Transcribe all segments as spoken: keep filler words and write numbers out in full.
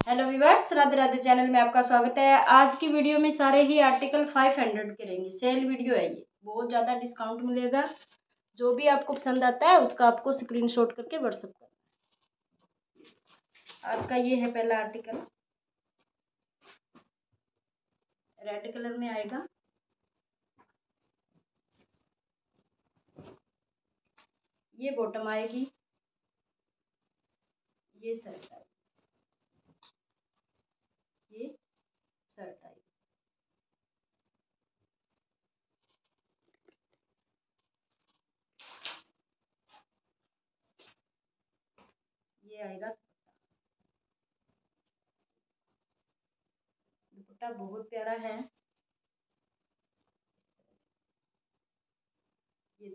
Hello viewers, Radhe Radhe channel में आपका स्वागत है। आज की वीडियो में सारे ही आर्टिकल पाँच सौ के रहेंगे। सेल वीडियो है, ये बहुत ज़्यादा डिस्काउंट मिलेगा। जो भी आपको पसंद आता है उसका आपको स्क्रीनशॉट करके व्हाट्सएप करना। आज का ये है पहला आर्टिकल, रेड कलर में आएगा। ये बॉटम आएगी, ये शर्ट आएगी, ये शर्ट आएगी। ये आएगा दुपट्टा, बहुत प्यारा है। ये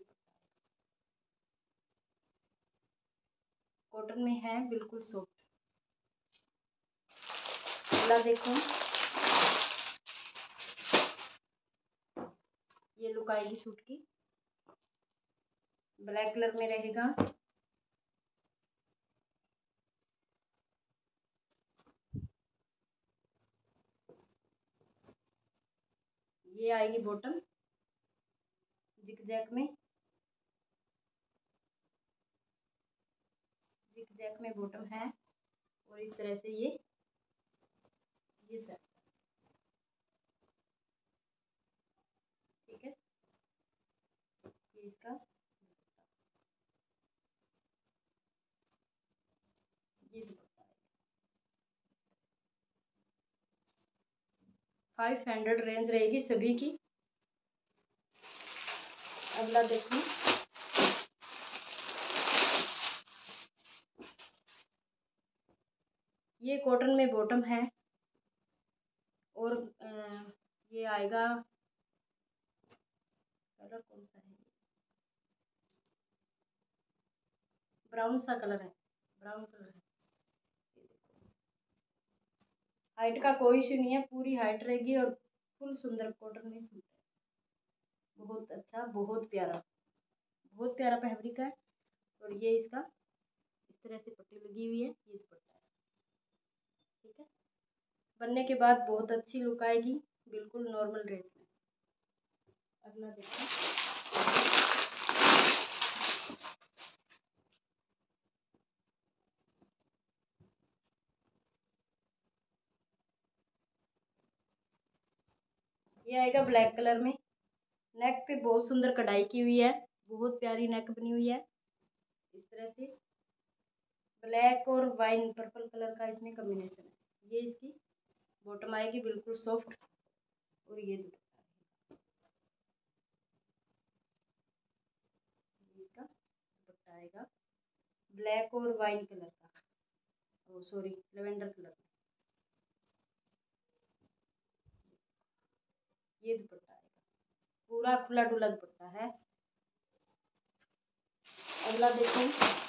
कॉटन में है, बिल्कुल सॉफ्ट। अगला देखो, ये लुक आएगी सूट की। ब्लैक कलर में रहेगा। ये आएगी बॉटम जिग-जैग में, जिग-जैग में बॉटम है। और इस तरह से ये ये सब ठीक है। ये इसका ये दुपट्टा फाइव हंड्रेड रेंज रहेगी सभी की। अगला देखो, ये कॉटन में बॉटम है। और ये आएगा, कलर कौन सा है, ब्राउन सा कलर है, ब्राउन कलर है। हाइट का कोई इशू नहीं है, पूरी हाइट रहेगी और फुल सुंदर कॉटन में सूट है। बहुत अच्छा, बहुत प्यारा, बहुत प्यारा फैब्रिक है। और ये इसका इस तरह से पट्टी लगी हुई है, ये दुपट्टा है। ठीक है, बनने के बाद बहुत अच्छी लुक आएगी, बिल्कुल नॉर्मल रेट में। अगला देखो, ये आएगा ब्लैक कलर में। नेक पे बहुत सुंदर कढ़ाई की हुई है, बहुत प्यारी नेक बनी हुई है। इस तरह से ब्लैक और वाइन पर्पल कलर का इसमें कॉम्बिनेशन है। ये इसकी बॉटम आएगी, बिल्कुल सॉफ्ट। और ये दुपट्टा, इसका दुपट्टा आएगा ब्लैक और वाइन कलर का, ओ सॉरी लेवेंडर कलर का। ये दुपट्टा आएगा, पूरा खुला डुला दुपट्टा है। अगला देखो,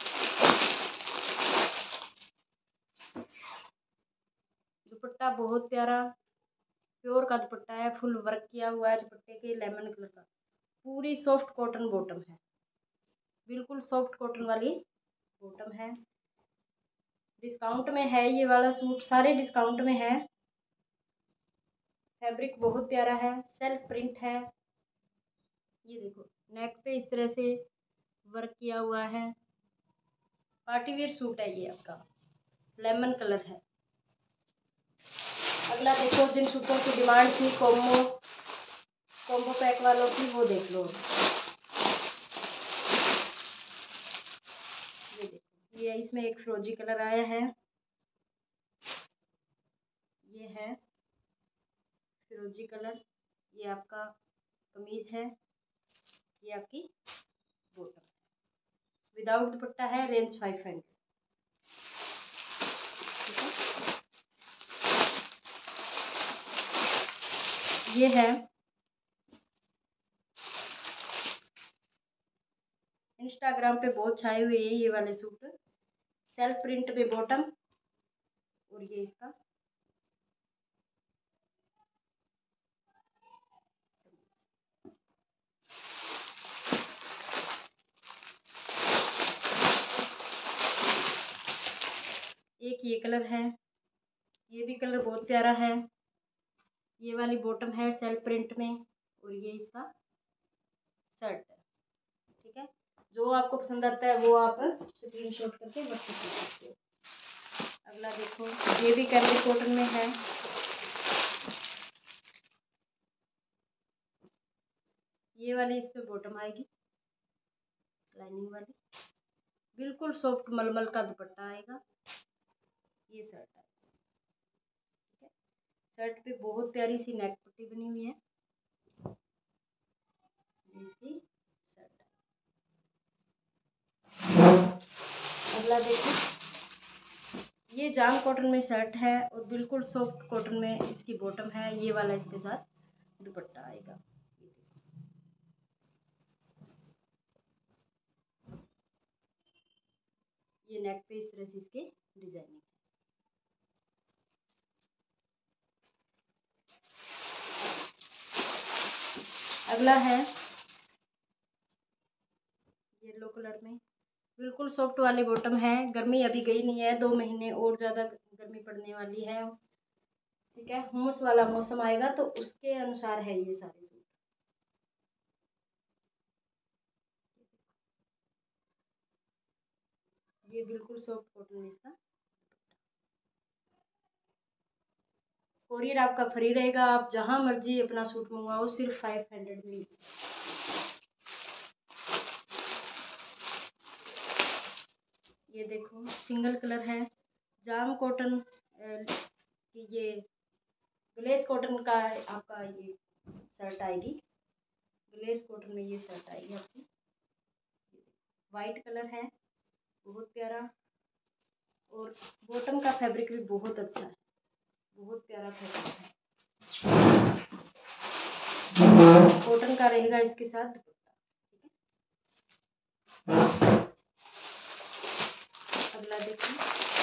दुपट्टा बहुत प्यारा प्योर का दुपट्टा है, फुल वर्क किया हुआ है दुपट्टे के, लेमन कलर का। पूरी सॉफ्ट कॉटन बॉटम है, बिल्कुल सॉफ्ट कॉटन वाली बॉटम है। डिस्काउंट में है ये वाला सूट, सारे डिस्काउंट में है। फैब्रिक बहुत प्यारा है, सेल्फ प्रिंट है। ये देखो, नेक पे इस तरह से वर्क किया हुआ है। पार्टी वेयर सूट है ये आपका, लेमन कलर है। अगला देखो, जिन सूटों की डिमांड थी कॉम्बो कॉम्बो पैक वालों की, वो देख लो। ये देखो, ये इसमें एक फिरोजी कलर आया है। ये है फिरोजी कलर, ये आपका कमीज है, ये आपकी बॉटम है। विदाउट दुपट्टा है, रेंज फाइव हंड्रेड। ये है इंस्टाग्राम पे बहुत छाए हुए हैं ये वाले सूट, सेल्फ प्रिंट पे बॉटम। और ये इसका एक ये कलर है, ये भी कलर बहुत प्यारा है। ये वाली बॉटम है सेल्फ प्रिंट में और ये इसका शर्ट है। ठीक है, जो आपको पसंद आता है वो आप स्क्रीनशॉट करके व्हाट्सएप कर सकते हो। अगला देखो, ये भी कैमरिक कॉटन में है। ये वाली इस पे बॉटम आएगी लाइनिंग वाली, बिल्कुल सॉफ्ट मलमल का दुपट्टा आएगा। ये शर्ट है। ठीक है, शर्ट पे बहुत प्यारी सी नेक पट्टी बनी हुई है। इसकी शर्ट है। अगला देखो, ये जाम कॉटन में शर्ट है और बिल्कुल सॉफ्ट कॉटन में इसकी बॉटम है। ये वाला इसके साथ दुपट्टा आएगा। ये नेक पे इस तरह से इसके डिजाइनिंग। अगला है येलो कलर में, बिल्कुल सॉफ्ट वाली बॉटम है। गर्मी अभी गई नहीं है, दो महीने और ज़्यादा गर्मी पड़ने वाली है। ठीक है, हुमस वाला मौसम आएगा तो उसके अनुसार है ये सारे सूट। ये बिल्कुल सॉफ्ट कॉटन में इसका। कोरियर आपका फ्री रहेगा, आप जहां मर्जी अपना सूट मंगवाओ, सिर्फ फाइव हंड्रेड में। ये देखो सिंगल कलर है, जाम कॉटन की ये ग्लेस कॉटन का आपका ये शर्ट आएगी। ग्लेस कॉटन में ये शर्ट आएगी आपकी। वाइट कलर है, बहुत प्यारा, और बॉटम का फैब्रिक भी बहुत अच्छा है, बहुत प्यारा फैब्रिक है। कॉटन का रहेगा इसके साथ दुपट्टा। अगला देखिए,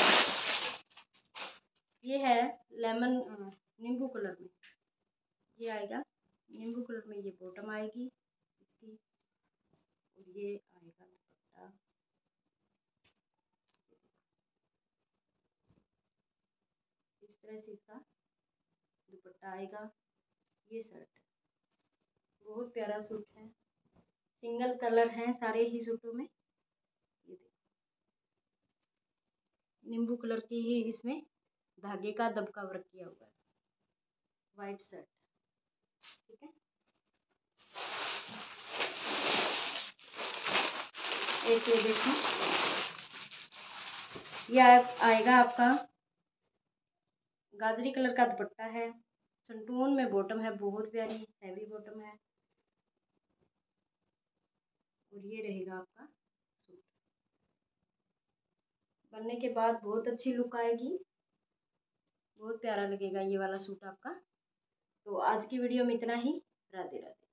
ये है लेमन नींबू कलर में। ये आएगा नींबू कलर में, ये बॉटम आएगी इसकी और ये आएगा दुपट्टा। इस तरह से इसका दुपट्टा आएगा। ये शर्ट बहुत प्यारा सूट है, सिंगल कलर है सारे ही सूटों में। ये देखो नींबू कलर की ही इसमें धागे का दबका वर्क किया हुआ है। White shirt. ठीक है, एक ये देखो, ये आएगा आपका गाजरी कलर का दुपट्टा है, संटून में बॉटम है, बहुत प्यारी हैवी बॉटम है और ये रहेगा आपका सूट। बनने के बाद बहुत अच्छी लुक आएगी, बहुत प्यारा लगेगा ये वाला सूट आपका। तो आज की वीडियो में इतना ही। राधे राधे।